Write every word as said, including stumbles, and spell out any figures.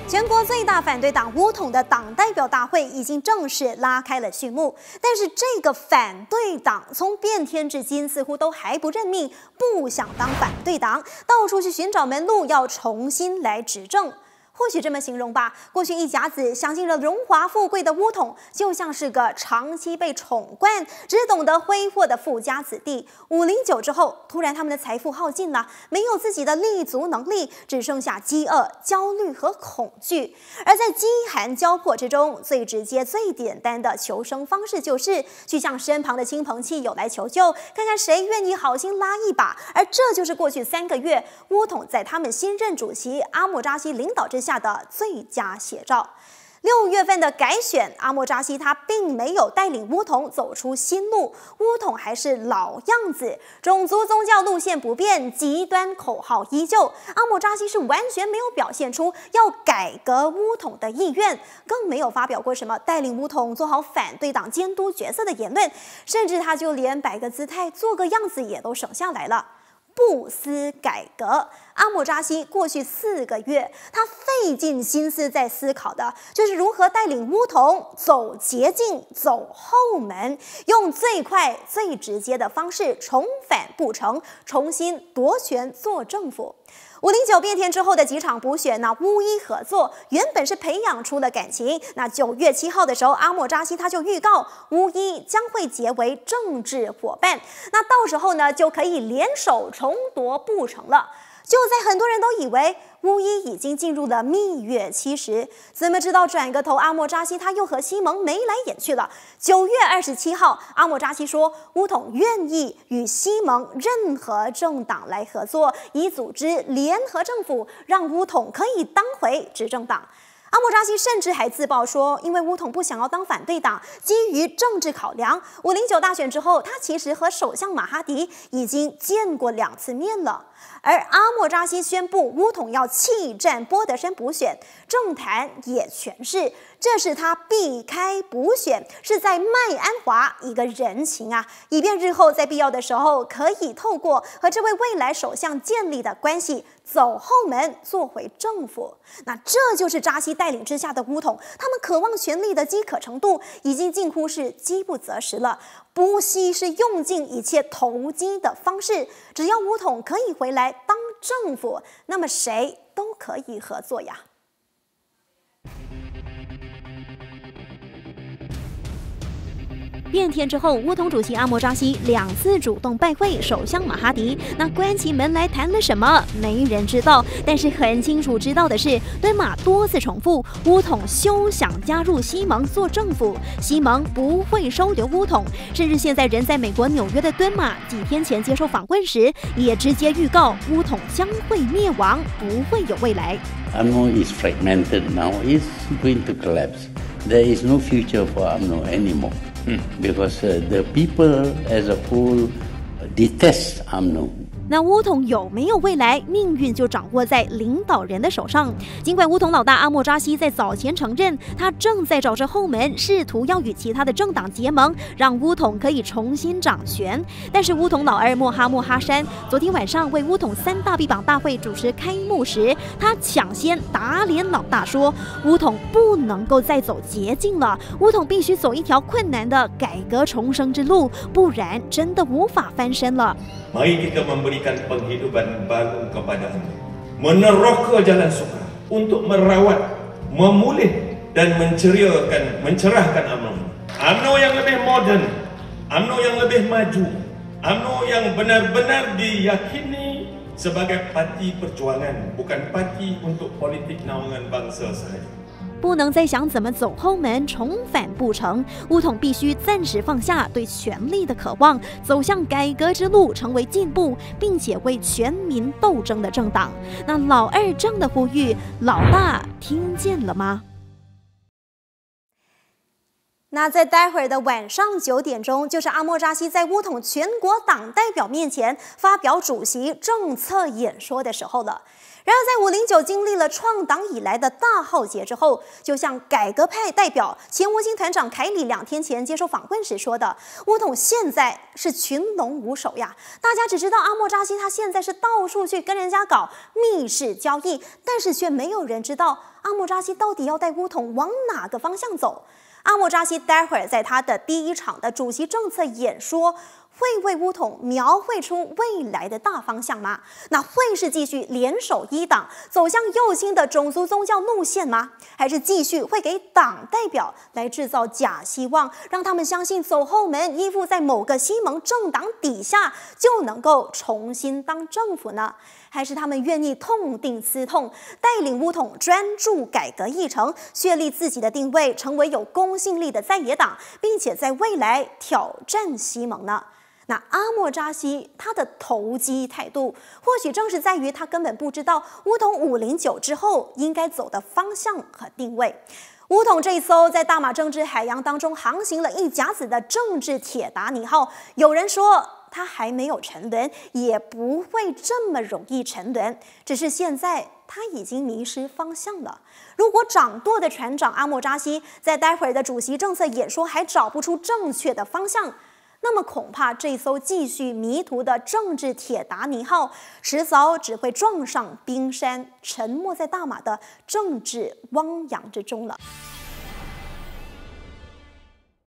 全国最大反对党巫统的党代表大会已经正式拉开了序幕，但是这个反对党从变天至今似乎都还不认命，不想当反对党，到处去寻找门路，要重新来执政。或许这么形容吧，过去一甲子享尽了荣华富贵的巫统，就像是个长期被宠惯、只懂得挥霍的富家子弟。五零九之后，突然他们的财富耗尽了，没有自己的立足能力，只剩下饥饿、焦虑和恐惧。而在饥寒交迫之中，最直接、最简单的求生方式就是去向身旁的亲朋戚友来求救，看看谁愿意好心拉一把。而这就是过去三个月巫统在他们新任主席阿莫扎西领导之下下的最佳写照。六月份的改选，阿莫扎西他并没有带领巫统走出新路，巫统还是老样子，种族宗教路线不变，极端口号依旧。阿莫扎西是完全没有表现出要改革巫统的意愿，更没有发表过什么带领巫统做好反对党监督角色的言论，甚至他就连摆个姿态、做个样子也都省下来了。不思改革，阿莫扎西过去四个月，他费尽心思在思考的，就是如何带领巫统走捷径、走后门，用最快、最直接的方式重返布城，重新夺权做政府。五零九变天之后的几场补选，那巫医合作原本是培养出了感情。那九月七号的时候，阿莫扎西他就预告巫医将会结为政治伙伴，那到时候呢就可以联手重夺布城了。就在很多人都以为巫医已经进入了蜜月期时，怎么知道转个头，阿莫扎西他又和西蒙眉来眼去了。九月二十七号，阿莫扎西说，巫统愿意与西蒙任何政党来合作，以组织联合政府，让巫统可以当回执政党。阿莫扎西甚至还自曝说，因为巫统不想要当反对党，基于政治考量，五零九大选之后，他其实和首相马哈迪已经见过两次面了。而阿莫扎西宣布巫统要弃战波德森补选，政坛也诠释这是他避开补选，是在卖安华一个人情啊，以便日后在必要的时候可以透过和这位未来首相建立的关系，走后门做回政府。那这就是扎西带领之下的巫统，他们渴望权力的饥渴程度已经近乎是饥不择食了，不惜是用尽一切投机的方式，只要巫统可以回来当政府，那么谁都可以合作呀。 变天之后，巫统主席阿莫扎西两次主动拜会首相马哈迪，那关起门来谈了什么，没人知道。但是很清楚知道的是，敦马多次重复，巫统休想加入西蒙做政府，西蒙不会收留巫统。甚至现在人在美国纽约的敦马，几天前接受访问时，也直接预告巫统将会灭亡，不会有未来。 U M N O is fragmented now; it's going to collapse. There is no future for U M N O anymore. Because uh, the people as a whole detest U M N O. 那巫统有没有未来，命运就掌握在领导人的手上。尽管巫统老大阿莫扎西在早前承认，他正在找着后门，试图要与其他的政党结盟，让巫统可以重新掌权。但是巫统老二莫哈默哈山昨天晚上为巫统三大臂膀大会主持开幕时，他抢先打脸老大说，巫统不能够再走捷径了，巫统必须走一条困难的改革重生之路，不然真的无法翻身了。 Mari kita memberikan penghidupan baru kepada U M N O, meneroka jalan suka untuk merawat, memulih dan menceriakan, mencerahkan U M N O. U M N O yang lebih moden, U M N O yang lebih maju, U M N O yang benar-benar diyakini sebagai parti perjuangan, bukan parti untuk politik naungan bangsa sahaja. 不能再想怎么走后门重返布城，巫统必须暂时放下对权力的渴望，走向改革之路，成为进步并且为全民斗争的政党。那老二这样的呼吁，老大听见了吗？ 那在待会儿的晚上九点钟，就是阿莫扎西在巫统全国党代表面前发表主席政策演说的时候了。 然而，在五零九经历了创党以来的大浩劫之后，就像改革派代表前吴姓团长凯里两天前接受访问时说的，巫统现在是群龙无首呀。大家只知道阿莫扎西他现在是到处去跟人家搞密室交易，但是却没有人知道阿莫扎西到底要带巫统往哪个方向走。阿莫扎西待会儿在他的第一场的主席政策演说，会为巫统描绘出未来的大方向吗？那会是继续联手一党，走向右倾的种族宗教路线吗？还是继续会给党代表来制造假希望，让他们相信走后门，依附在某个西盟政党底下就能够重新当政府呢？还是他们愿意痛定思痛，带领巫统专注改革议程，确立自己的定位，成为有公信力的在野党，并且在未来挑战西盟呢？那阿莫扎西他的投机态度，或许正是在于他根本不知道巫统五零九之后应该走的方向和定位。巫统这一艘在大马政治海洋当中航行了一甲子的政治铁达尼号，有人说他还没有沉沦，也不会这么容易沉沦，只是现在他已经迷失方向了。如果掌舵的船长阿莫扎西在待会儿的主席政策演说还找不出正确的方向，那么恐怕这艘继续迷途的政治铁达尼号，迟早只会撞上冰山，沉没在大马的政治汪洋之中了。